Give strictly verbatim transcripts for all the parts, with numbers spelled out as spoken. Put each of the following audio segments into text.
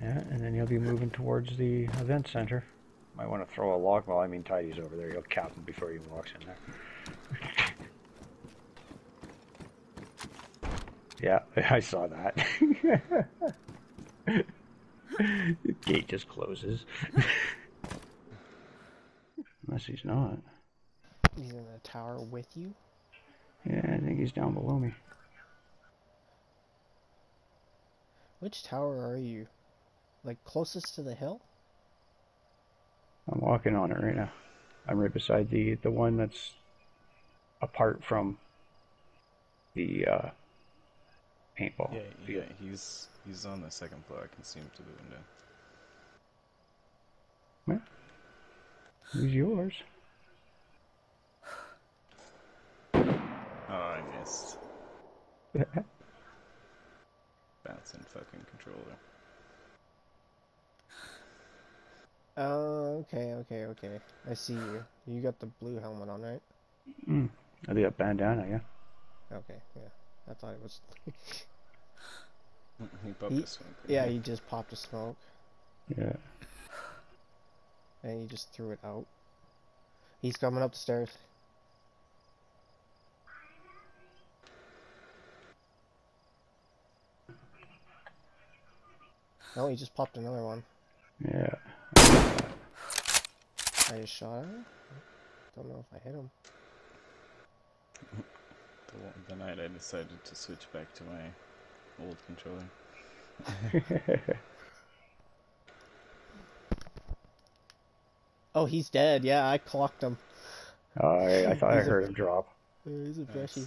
Yeah, and then you'll be moving towards the event center. Might want to throw a log. Well, I mean, Tidy's over there. You'll cap him before he walks in there. Yeah, I saw that. The gate just closes. Unless he's not. He's in the tower with you? Yeah, I think he's down below me. Which tower are you? Like, closest to the hill? I'm walking on it right now. I'm right beside the, the one that's apart from the uh, paintball Yeah, field. yeah, he's he's on the second floor. I can see him through the window. Well, who's yours? Oh, I missed. Bouncing fucking controller. Oh, okay, okay, okay. I see you. You got the blue helmet on, right? Mm. I got bandana, yeah. Okay, yeah. I thought it was... He popped he, a smoke. yeah, he just popped a smoke. Yeah. And he just threw it out. He's coming up the stairs. Oh, he just popped another one. Yeah. I just shot him. Don't know if I hit him. The, the night I decided to switch back to my old controller. Oh, he's dead. Yeah, I clocked him. uh, I, I thought I He's a- heard him drop. Uh, he's a Nice. freshie.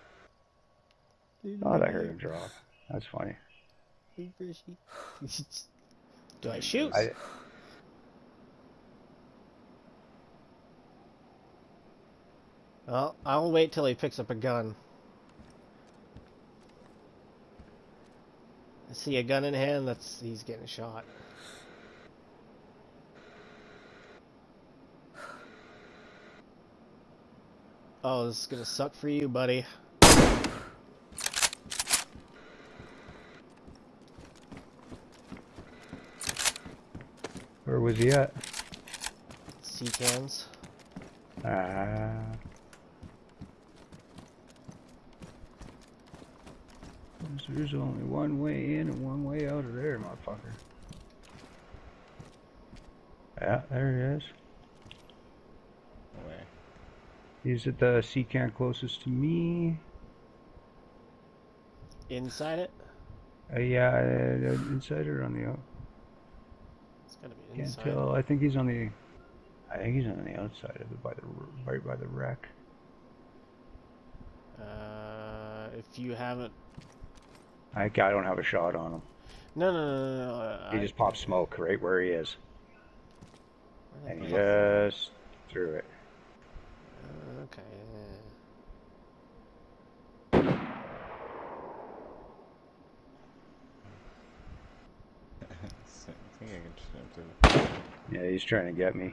I thought I heard him drop. That's funny. He's a freshie. Do I shoot? I, Well, I'll wait till he picks up a gun. I see a gun in hand, that's he's getting shot. Oh, this is gonna suck for you, buddy. where was he at? C cans. Ah. There's only one way in and one way out of there, motherfucker. Yeah, there he is. Where? He's at the sea can closest to me. Inside it? Uh, yeah, uh, inside or on the out? It's gotta be Can't inside. tell. I think he's on the. I think he's on the outside of it, by the right by the wreck. Uh, if you haven't... I, I don't have a shot on him. No, no, no, no, no. He I... just popped smoke right where he is, I and he think- just threw it. Uh, okay. I think I can shoot him through. Yeah, he's trying to get me.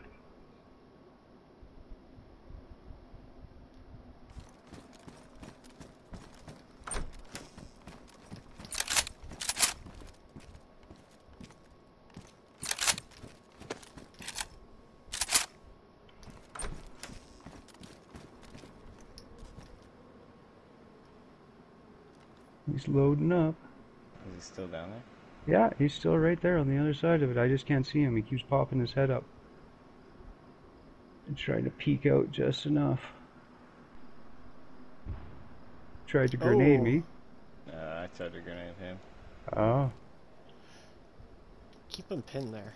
He's loading up. Is he still down there? Yeah, he's still right there on the other side of it. I just can't see him. He keeps popping his head up. He's trying to peek out just enough. Tried to grenade Oh. me. Uh, I tried to grenade him. Oh. Keep him pinned there.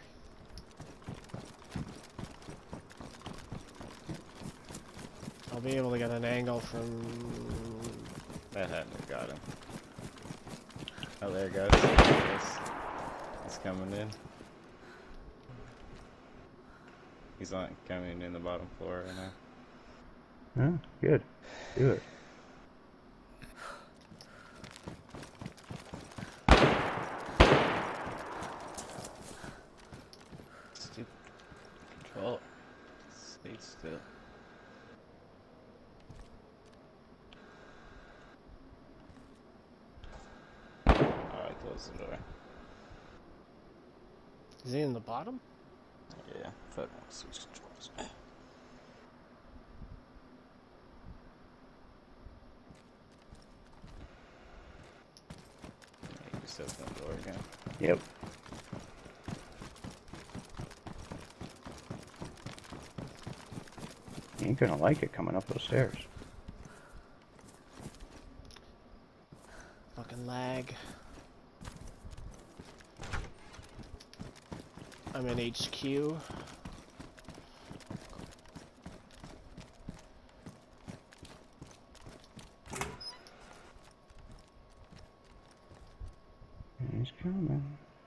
I'll be able to get an angle from... That hadn't have got him. Oh, there it goes. He's, he's coming in. He's on coming in the bottom floor right now. Huh? Good. Do it. Stupid control. Stay still. Alright, close the door. Is he in the bottom? Yeah, fuck, I'll switch controls. Yeah, you just open the door again. Yep. You ain't gonna like it coming up those stairs. Fucking lag. I'm in H Q. He's coming.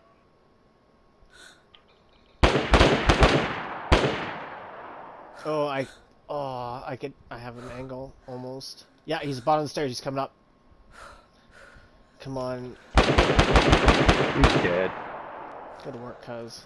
Oh, I, oh, I could, I have an angle almost. Yeah, he's bottom of the stairs. He's coming up. Come on. He's dead. Good work, cuz.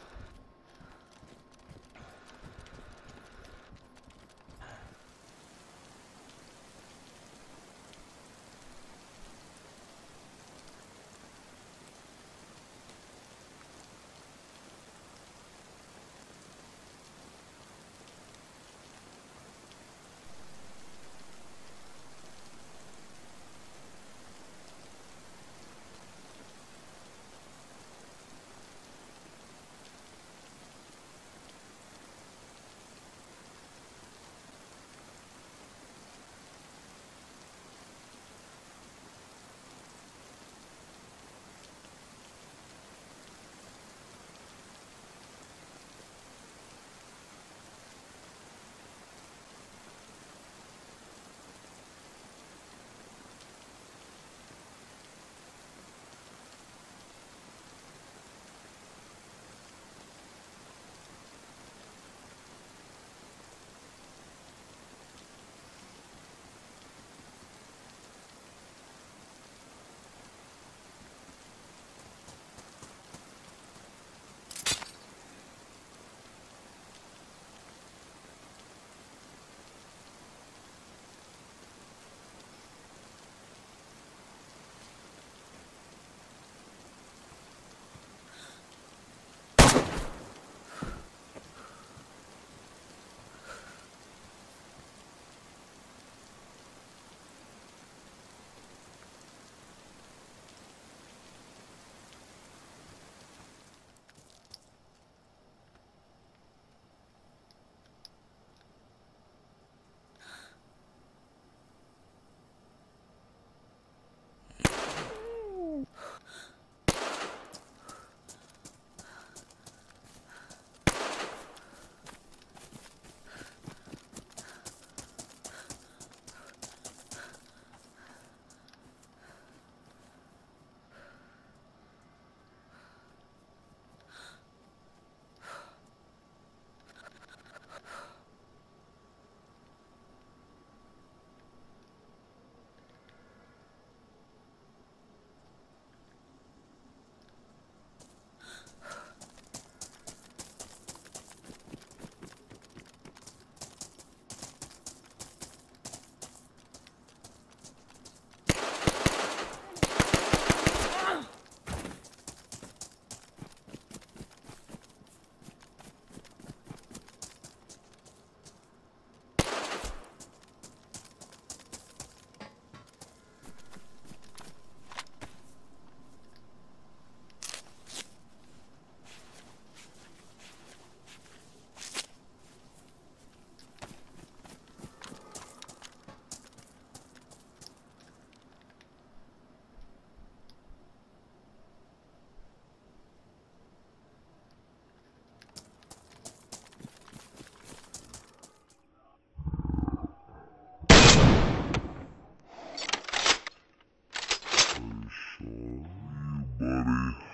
Sorry, buddy.